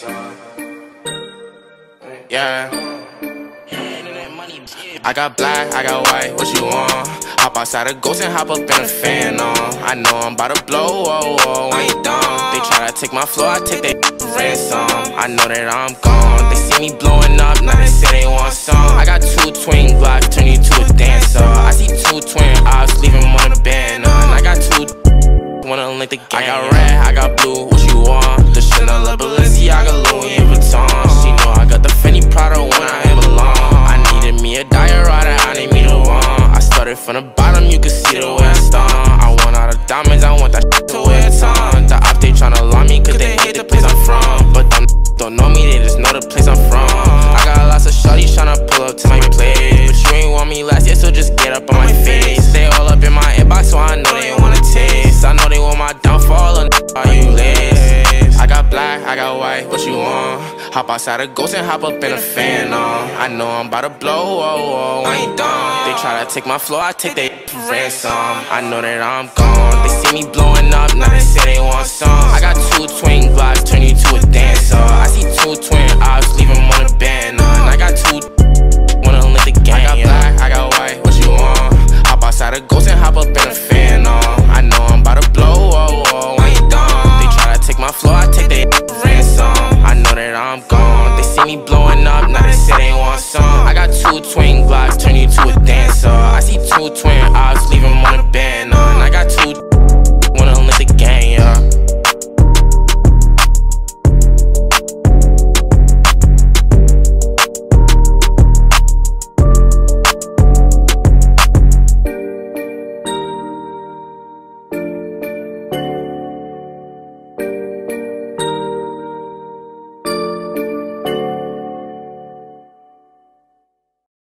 Yeah. I got black, I got white, what you want? Hop outside a ghost and hop up in a fan on. I know I'm about to blow, whoa, whoa, when you done. They try to take my flow, I take their ransom. I know that I'm gone. They see me blowing up, now they say they want some. I got 2 twin Glocks, turn you to a dancer. I see 2 twin ops, leave them on a banner. And I got 2 wanna link the gang. I got red, I got blue, what you want? The Chanel, Balenciaga, Louis Vuitton. She know I got the Fendi Prada when I belong. I needed me a diorata, I need me the one. I started from the bottom, you can see the way I stung. I want all the diamonds, I want that shit to wear a ton. The op, they tryna lie me cause they hate the place I'm from. But them don't know me, they just know the place I'm from. I got lots of shorties tryna pull up to my place, but you ain't want me last year, so just get up on my face. They all up in my inbox, so I know they wanna taste. I know they want my downfall, or are you lazy? I got black, I got white, what you want? Hop outside a ghost and hop up in a fan on. I know I'm about to blow, whoa, whoa, when you done. They try to take my flow, I take their ransom. I know that I'm gone. They see me blowing up, now they say they want some. I got 2 twin Glocks, turn you to a dancer. I see 2 twin ops, leave them